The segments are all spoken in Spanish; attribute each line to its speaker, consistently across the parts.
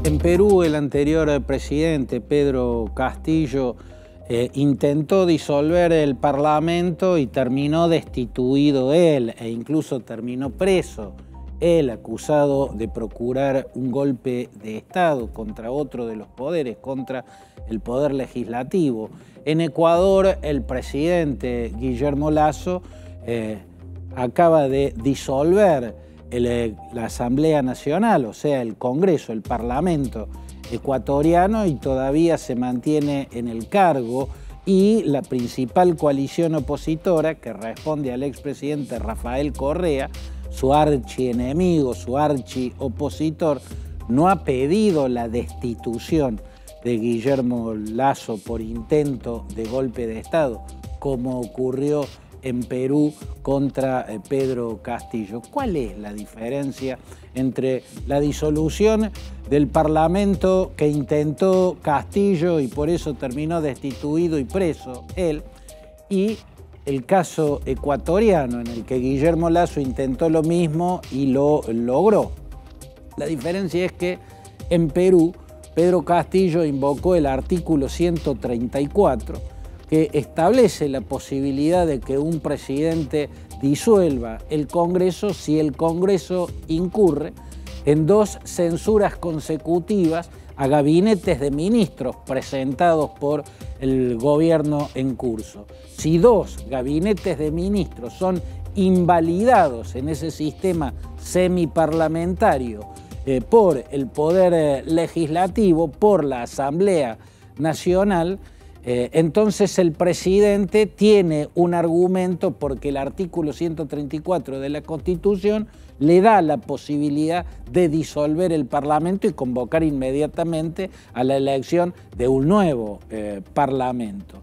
Speaker 1: En Perú, el anterior presidente, Pedro Castillo, intentó disolver el Parlamento y terminó destituido él, e incluso terminó preso él, acusado de procurar un golpe de Estado contra otro de los poderes, contra el poder legislativo. En Ecuador, el presidente Guillermo Lasso acaba de disolver la Asamblea Nacional, o sea, el Congreso, el Parlamento ecuatoriano, y todavía se mantiene en el cargo, y la principal coalición opositora, que responde al expresidente Rafael Correa, su archienemigo, su archiopositor, no ha pedido la destitución de Guillermo Lasso por intento de golpe de Estado, como ocurrió en Perú contra Pedro Castillo. ¿Cuál es la diferencia entre la disolución del Parlamento que intentó Castillo y por eso terminó destituido y preso él, y el caso ecuatoriano en el que Guillermo Lasso intentó lo mismo y lo logró? La diferencia es que en Perú Pedro Castillo invocó el artículo 134, que establece la posibilidad de que un presidente disuelva el Congreso si el Congreso incurre en 2 censuras consecutivas a gabinetes de ministros presentados por el gobierno en curso. Si 2 gabinetes de ministros son invalidados en ese sistema semiparlamentario por el Poder Legislativo, por la Asamblea Nacional, entonces el presidente tiene un argumento porque el artículo 134 de la Constitución le da la posibilidad de disolver el Parlamento y convocar inmediatamente a la elección de un nuevo Parlamento.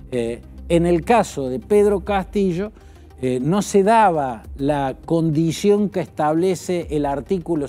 Speaker 1: En el caso de Pedro Castillo, no se daba la condición que establece el artículo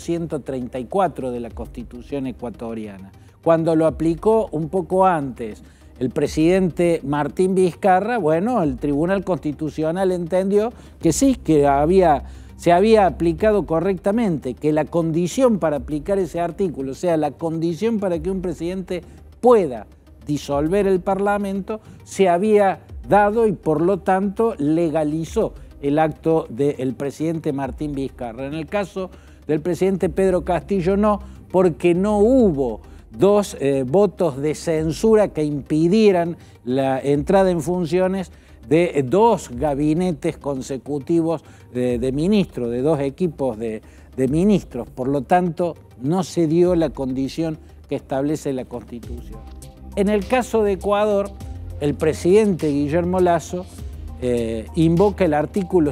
Speaker 1: 134 de la Constitución ecuatoriana. Cuando lo aplicó un poco antes el presidente Martín Vizcarra, bueno, el Tribunal Constitucional entendió que sí, que se había aplicado correctamente, que la condición para aplicar ese artículo, o sea, la condición para que un presidente pueda disolver el Parlamento, se había dado y por lo tanto legalizó el acto del presidente Martín Vizcarra. En el caso del presidente Pedro Castillo no, porque no hubo 2 votos de censura que impidieran la entrada en funciones de 2 gabinetes consecutivos de ministros, de 2 equipos de ministros. Por lo tanto, no se dio la condición que establece la Constitución. En el caso de Ecuador, el presidente Guillermo Lasso invoca el artículo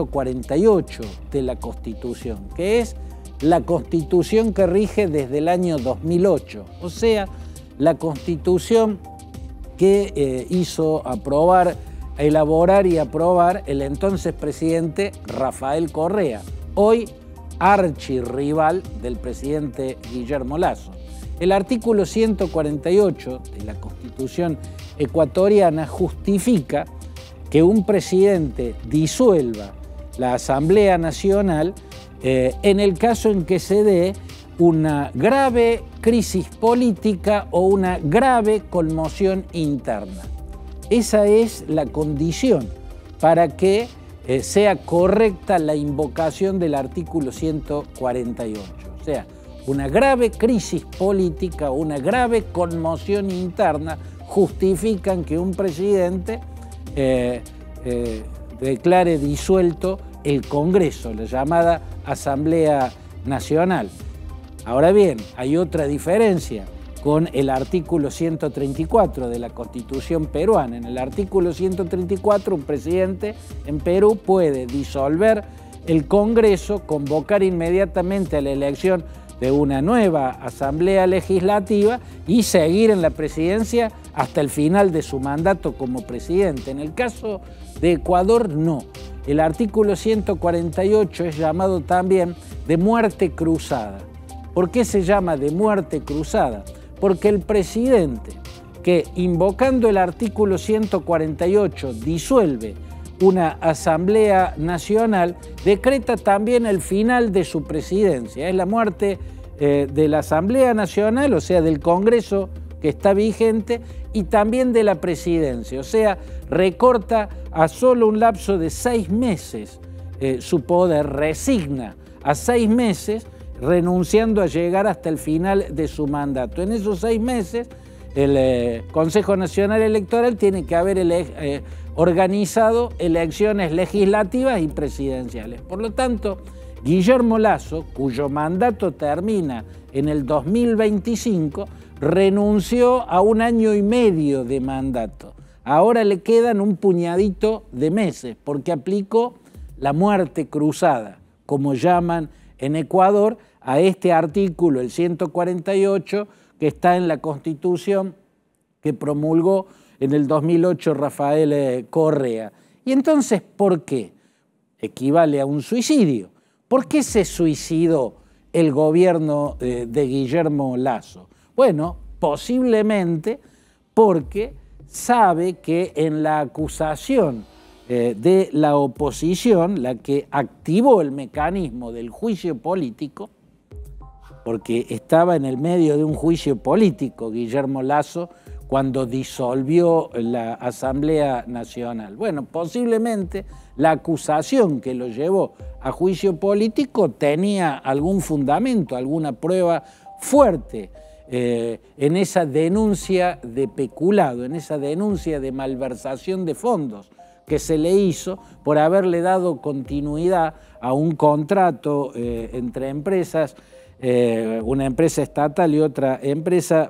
Speaker 1: 148 de la Constitución, que es la Constitución que rige desde el año 2008, o sea, la Constitución que hizo elaborar y aprobar el entonces presidente Rafael Correa, hoy archirrival del presidente Guillermo Lasso. El artículo 148 de la Constitución ecuatoriana justifica que un presidente disuelva la Asamblea Nacional en el caso en que se dé una grave crisis política o una grave conmoción interna. Esa es la condición para que sea correcta la invocación del artículo 148. O sea, una grave crisis política o una grave conmoción interna justifican que un presidente declare disuelto el Congreso, la llamada Asamblea Nacional. Ahora bien, hay otra diferencia con el artículo 134 de la Constitución peruana. En el artículo 134, un presidente en Perú puede disolver el Congreso, convocar inmediatamente a la elección de una nueva Asamblea Legislativa y seguir en la presidencia hasta el final de su mandato como presidente. En el caso de Ecuador, no. El artículo 148 es llamado también de muerte cruzada. ¿Por qué se llama de muerte cruzada? Porque el presidente que, invocando el artículo 148, disuelve una Asamblea Nacional, decreta también el final de su presidencia. Es la muerte de la Asamblea Nacional, o sea, del Congreso que está vigente, y también de la presidencia, o sea, recorta a solo un lapso de 6 meses su poder, resigna a 6 meses, renunciando a llegar hasta el final de su mandato. En esos 6 meses, el Consejo Nacional Electoral tiene que haber organizado elecciones legislativas y presidenciales. Por lo tanto, Guillermo Lasso, cuyo mandato termina en el 2025, renunció a 1 año y medio de mandato. Ahora le quedan un puñadito de meses porque aplicó la muerte cruzada, como llaman en Ecuador, a este artículo, el 148, que está en la Constitución que promulgó en el 2008 Rafael Correa. Y entonces, ¿por qué? Equivale a un suicidio. ¿Por qué se suicidó el gobierno de Guillermo Lasso? Bueno, posiblemente porque sabe que en la acusación de la oposición, la que activó el mecanismo del juicio político, porque estaba en el medio de un juicio político Guillermo Lasso cuando disolvió la Asamblea Nacional. Bueno, posiblemente la acusación que lo llevó a juicio político tenía algún fundamento, alguna prueba fuerte en esa denuncia de peculado, en esa denuncia de malversación de fondos que se le hizo por haberle dado continuidad a un contrato entre empresas, una empresa estatal y otra empresa.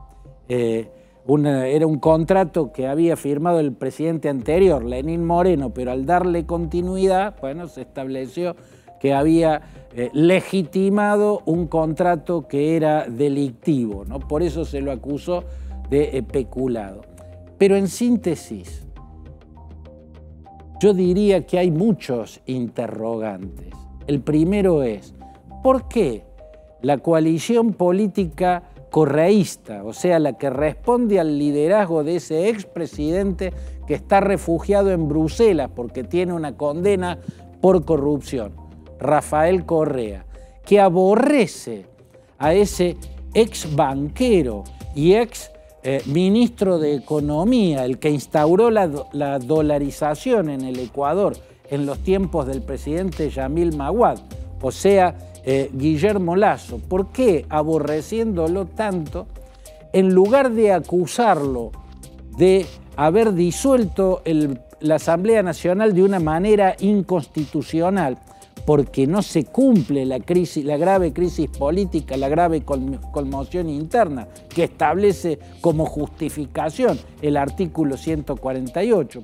Speaker 1: Era un contrato que había firmado el presidente anterior, Lenín Moreno, pero al darle continuidad, bueno, se estableció que había legitimado un contrato que era delictivo, ¿no? Por eso se lo acusó de peculado. Pero en síntesis, yo diría que hay muchos interrogantes. El primero es, ¿por qué la coalición política correísta, o sea, la que responde al liderazgo de ese expresidente que está refugiado en Bruselas porque tiene una condena por corrupción, Rafael Correa, que aborrece a ese ex banquero y ex ministro de Economía, el que instauró la dolarización en el Ecuador en los tiempos del presidente Yamil Maguad, o sea, Guillermo Lasso? ¿Por qué, aborreciéndolo tanto, en lugar de acusarlo de haber disuelto la Asamblea Nacional de una manera inconstitucional, porque no se cumple la grave crisis política, la grave conmoción interna que establece como justificación el artículo 148?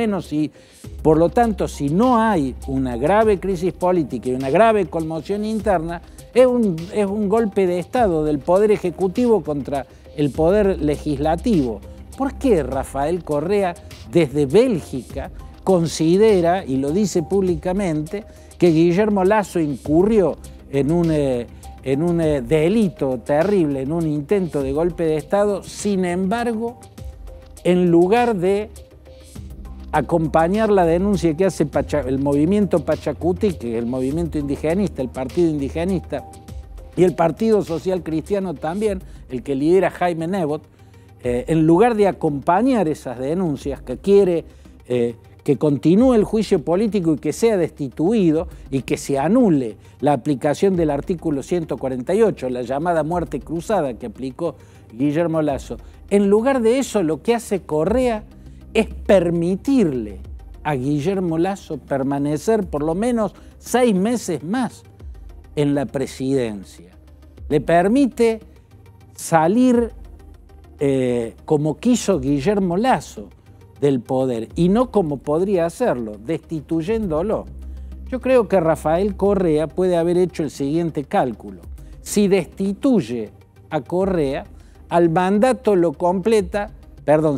Speaker 1: Por lo tanto, si no hay una grave crisis política y una grave conmoción interna, es un golpe de Estado del Poder Ejecutivo contra el Poder Legislativo. ¿Por qué Rafael Correa, desde Bélgica, considera, y lo dice públicamente, que Guillermo Lasso incurrió en un delito terrible, en un intento de golpe de Estado? Sin embargo, en lugar de acompañar la denuncia que hace el movimiento Pachacuti, que es el movimiento indigenista, el partido indigenista, y el Partido Social Cristiano también, el que lidera Jaime Nebot, en lugar de acompañar esas denuncias, que quiere que continúe el juicio político y que sea destituido y que se anule la aplicación del artículo 148, la llamada muerte cruzada que aplicó Guillermo Lasso, en lugar de eso lo que hace Correa es permitirle a Guillermo Lasso permanecer por lo menos 6 meses más en la presidencia. Le permite salir como quiso Guillermo Lasso del poder y no como podría hacerlo, destituyéndolo. Yo creo que Rafael Correa puede haber hecho el siguiente cálculo. Si destituye a Correa, al mandato lo completa, perdón,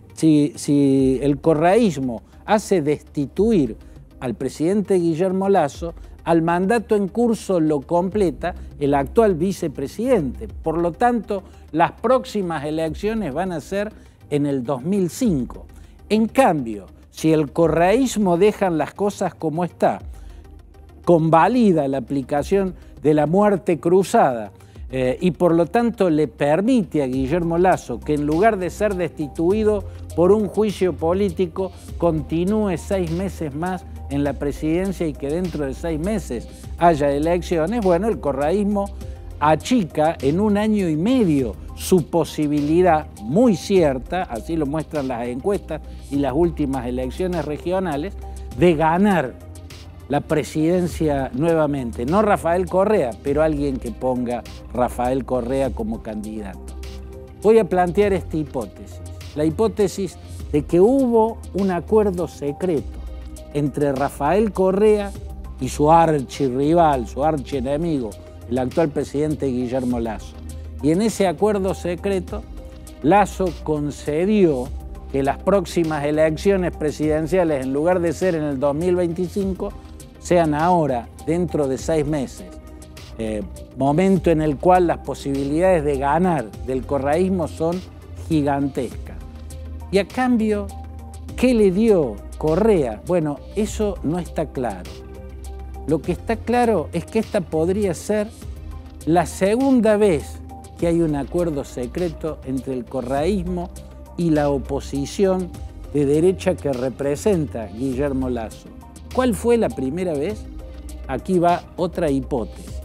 Speaker 1: si el correísmo hace destituir al presidente Guillermo Lasso, al mandato en curso lo completa el actual vicepresidente. Por lo tanto, las próximas elecciones van a ser en el 2005. En cambio, si el correísmo deja las cosas como está, convalida la aplicación de la muerte cruzada y por lo tanto le permite a Guillermo Lasso que en lugar de ser destituido por un juicio político continúe 6 meses más en la presidencia y que dentro de 6 meses haya elecciones. Bueno, el correísmo achica en 1 año y medio su posibilidad muy cierta, así lo muestran las encuestas y las últimas elecciones regionales, de ganar la presidencia nuevamente. No Rafael Correa, pero alguien que ponga Rafael Correa como candidato. Voy a plantear esta hipótesis, la hipótesis de que hubo un acuerdo secreto entre Rafael Correa y su archirrival, su archienemigo, el actual presidente Guillermo Lasso. Y en ese acuerdo secreto, Lasso concedió que las próximas elecciones presidenciales, en lugar de ser en el 2025, sean ahora, dentro de 6 meses, momento en el cual las posibilidades de ganar del correísmo son gigantescas. Y a cambio, ¿qué le dio Correa? Bueno, eso no está claro. Lo que está claro es que esta podría ser la segunda vez que hay un acuerdo secreto entre el correísmo y la oposición de derecha que representa Guillermo Lasso. ¿Cuál fue la primera vez? Aquí va otra hipótesis.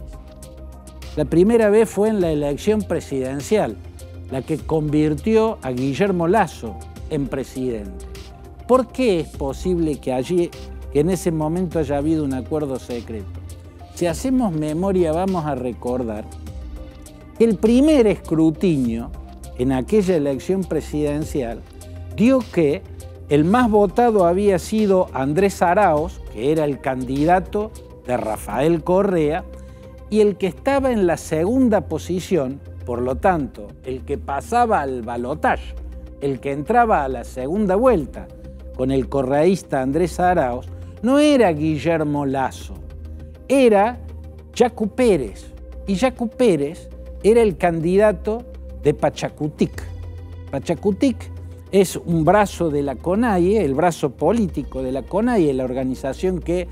Speaker 1: La primera vez fue en la elección presidencial, la que convirtió a Guillermo Lasso en presidente. ¿Por qué es posible que en ese momento haya habido un acuerdo secreto? Si hacemos memoria, vamos a recordar que el primer escrutinio en aquella elección presidencial dio que el más votado había sido Andrés Arauz, que era el candidato de Rafael Correa, y el que estaba en la segunda posición, por lo tanto, el que pasaba al balotaje, el que entraba a la segunda vuelta con el correísta Andrés Arauz, no era Guillermo Lasso, era Yacu Pérez. Y Yacu Pérez era el candidato de Pachacutic. Pachacutic es un brazo de la CONAIE, el brazo político de la CONAIE, la organización que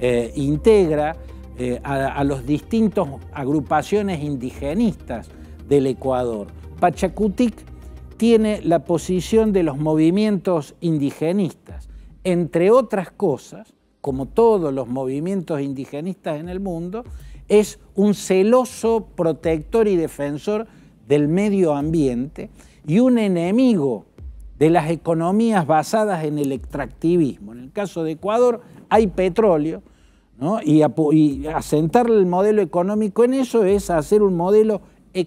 Speaker 1: integra a los distintos agrupaciones indigenistas del Ecuador. Pachacutic tiene la posición de los movimientos indigenistas. Entre otras cosas, como todos los movimientos indigenistas en el mundo, es un celoso protector y defensor del medio ambiente y un enemigo de las economías basadas en el extractivismo. En el caso de Ecuador hay petróleo, ¿no? y asentar el modelo económico en eso es hacer un modelo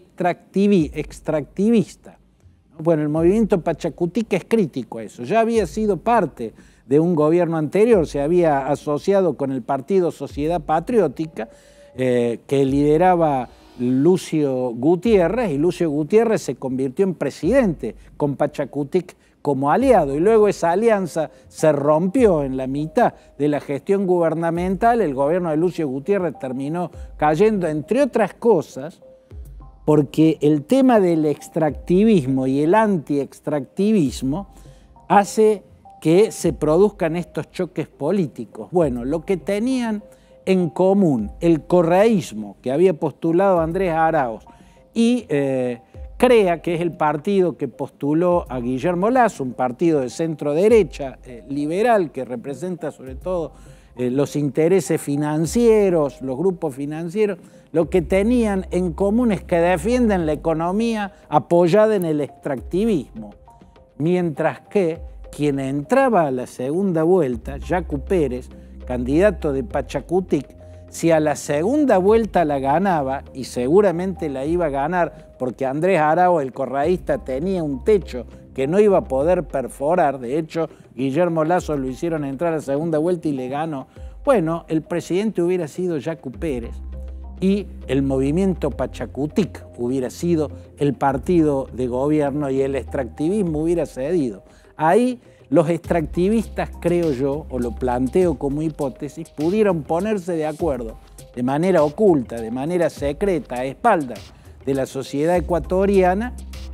Speaker 1: extractivista. Bueno, el movimiento Pachacutic es crítico a eso. Ya había sido parte de un gobierno anterior, se había asociado con el partido Sociedad Patriótica, que lideraba Lucio Gutiérrez, y Lucio Gutiérrez se convirtió en presidente con Pachacutic como aliado, y luego esa alianza se rompió en la mitad de la gestión gubernamental. El gobierno de Lucio Gutiérrez terminó cayendo, entre otras cosas, porque el tema del extractivismo y el anti-extractivismo hace que se produzcan estos choques políticos. Bueno, lo que tenían en común el correísmo que había postulado Andrés Arauz y CREA, que es el partido que postuló a Guillermo Lasso, un partido de centro derecha liberal que representa sobre todo los intereses financieros, los grupos financieros, lo que tenían en común es que defienden la economía apoyada en el extractivismo, mientras que quien entraba a la segunda vuelta, Yacu Pérez, candidato de Pachacutic, si a la segunda vuelta la ganaba, y seguramente la iba a ganar porque Andrés Arauz, el correísta, tenía un techo que no iba a poder perforar, de hecho Guillermo Lasso lo hicieron entrar a la segunda vuelta y le ganó, bueno, el presidente hubiera sido Yacu Pérez y el movimiento Pachacutic hubiera sido el partido de gobierno y el extractivismo hubiera cedido. Ahí los extractivistas, creo yo, o lo planteo como hipótesis, pudieron ponerse de acuerdo de manera oculta, de manera secreta, a espaldas de la sociedad ecuatoriana,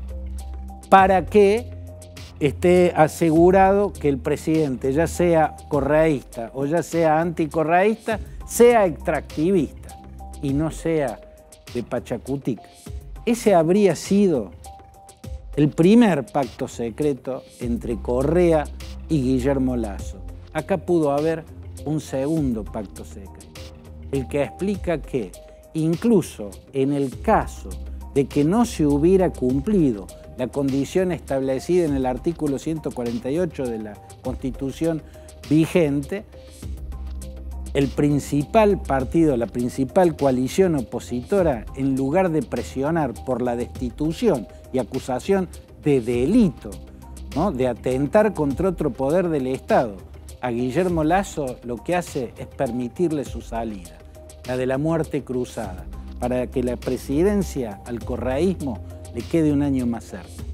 Speaker 1: para que esté asegurado que el presidente, ya sea correísta o ya sea anticorreísta, sea extractivista y no sea de Pachacutic. Ese habría sido el primer pacto secreto entre Correa y Guillermo Lasso. Acá pudo haber un segundo pacto secreto, el que explica que incluso en el caso de que no se hubiera cumplido la condición establecida en el artículo 148 de la Constitución vigente, el principal partido, la principal coalición opositora, en lugar de presionar por la destitución y acusación de delito, ¿no?, de atentar contra otro poder del Estado, a Guillermo Lasso lo que hace es permitirle su salida, la de la muerte cruzada, para que la presidencia al correísmo le quede un año más cerca.